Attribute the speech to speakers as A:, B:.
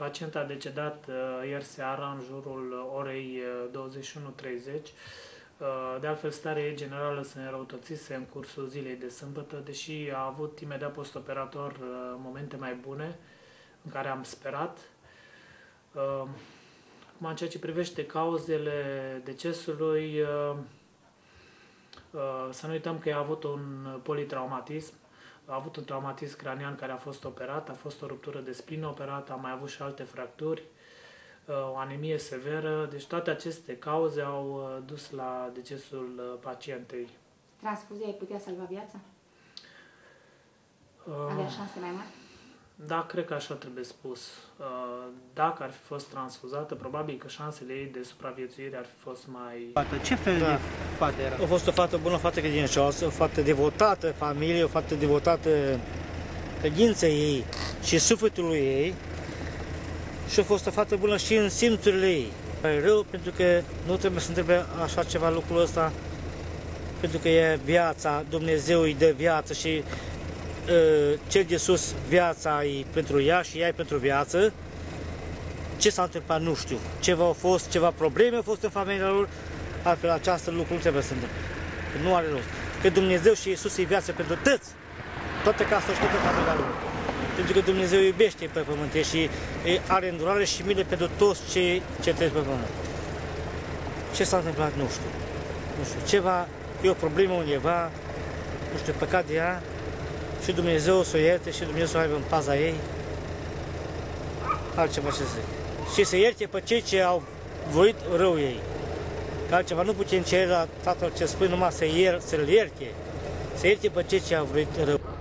A: Pacienta a decedat ieri seara, în jurul orei 21:30. De altfel, starea ei generală se înrăutățise în cursul zilei de sâmbătă, deși a avut imediat postoperator momente mai bune, în care am sperat. În ceea ce privește cauzele decesului, să nu uităm că ea a avut un politraumatism, a avut un traumatism cranian care a fost operat, a fost o ruptură de splină operată, a mai avut și alte fracturi, o anemie severă, deci toate aceste cauze au dus la decesul pacientei.
B: Transfuzia îi putea salva viața? Avea șanse mai mari?
A: Da, cred că așa trebuie spus. Dacă ar fi fost transfuzată, probabil că șansele ei de supraviețuire ar fi fost mai...
C: Ce fel de fată era? A fost o fată bună, o fată credincioasă, o fată devotată familiei, o fată devotată credinței ei și sufletului ei. Și a fost o fată bună și în simțurile ei. E rău pentru că nu trebuie să întrebe așa ceva lucrul ăsta, pentru că e viața, Dumnezeu îi dă viață și cel de sus, viața e pentru ea și ea e pentru viață. Ce s-a întâmplat, nu știu. Ceva au fost, ceva probleme au fost în familia lor, altfel această lucru nu trebuie să se întâmple. Nu are rost. Că Dumnezeu și Iisus e viață pentru toți, toată casa și toată familia lor. Pentru că Dumnezeu iubește pe pământ și are îndurare și milă pentru toți ce trăiesc pe pământ. Ce s-a întâmplat, nu știu. Nu știu. Ceva, e o problemă undeva, nu știu, păcat de ea. Și Dumnezeu să o ierte și Dumnezeu să o aibă în paza ei. Altceva ce să zic. Și să ierte pe cei ce au voit rău ei. Că altceva nu putem cere la Tatăl ce spune numai să-l ierte. Să ierte pe cei ce au voit rău.